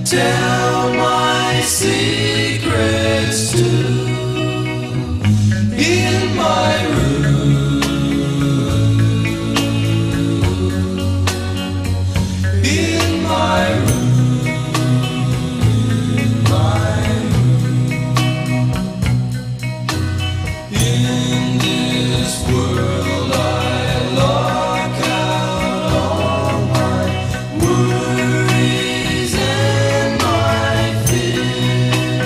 tell my secrets too. In my room, in my room, in my room. In this world I lock out all my worries and my fears.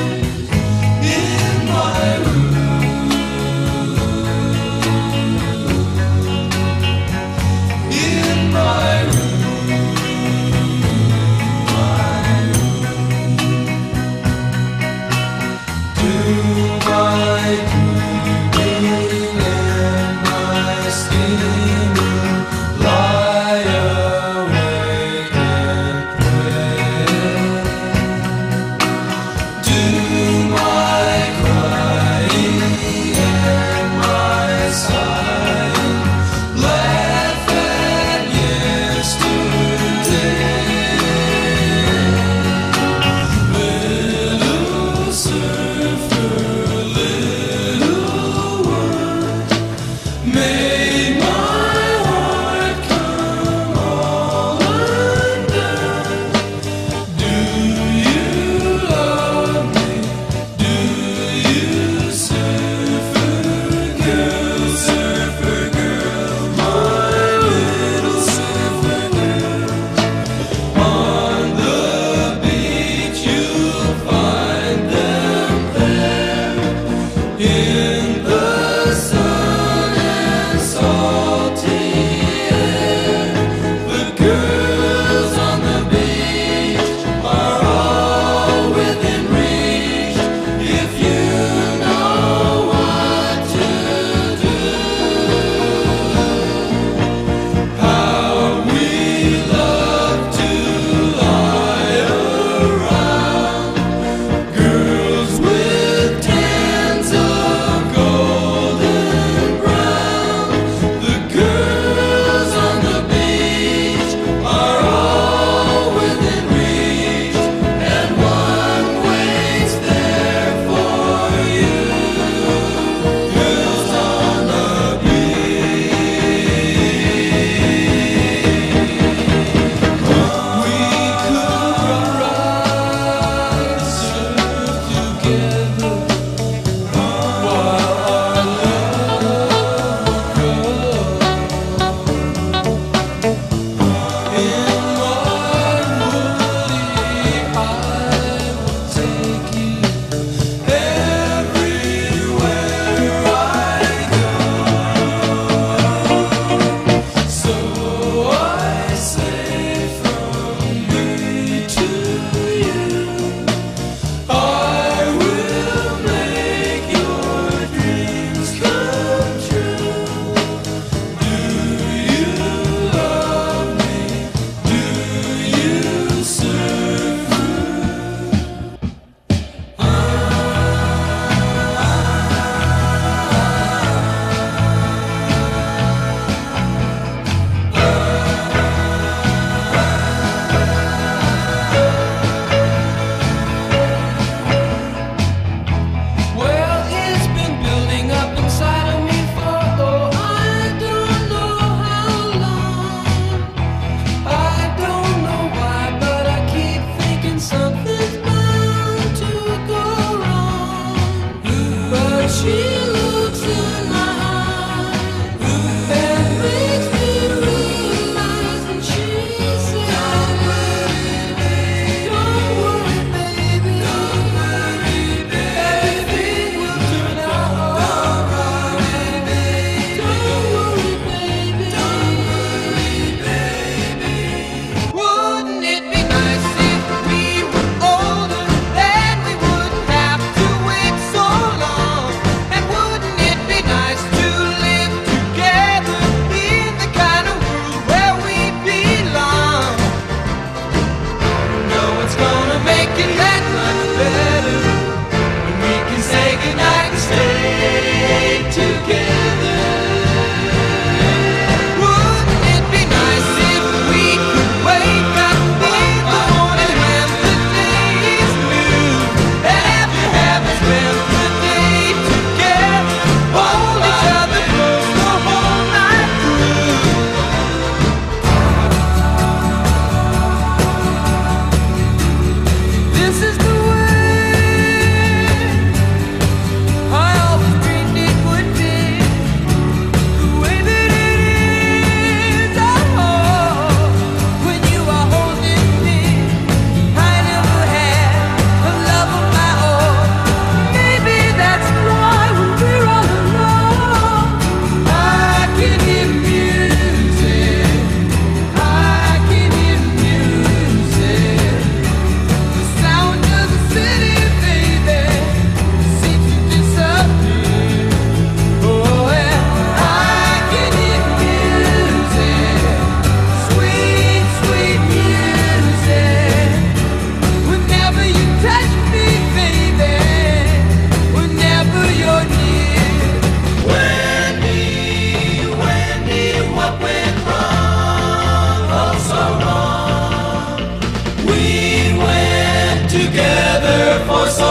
so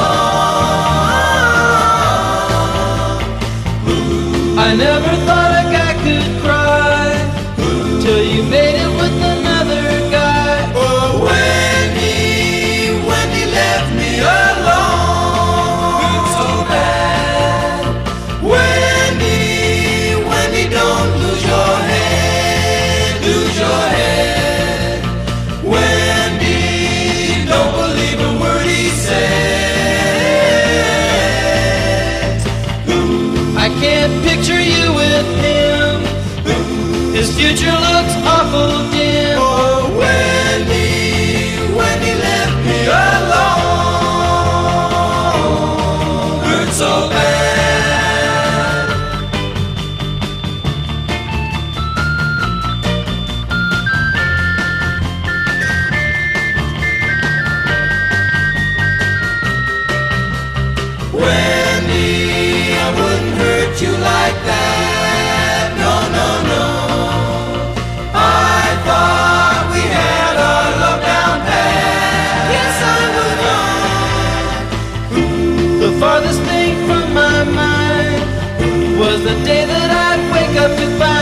long. I never thought a guy could cry till you made it with another guy. Oh, when he left me alone, it's so bad. When he don't lose your head, lose your head. When he don't believe a word he says. I can't picture you with him. His future looks awful dim. Oh, when he left me alone, hurt so bad. Wendy, I wouldn't hurt you like that. No, no, no. I thought we had our love down pat. Yes, I would. The farthest thing from my mind was the day that I'd wake up to find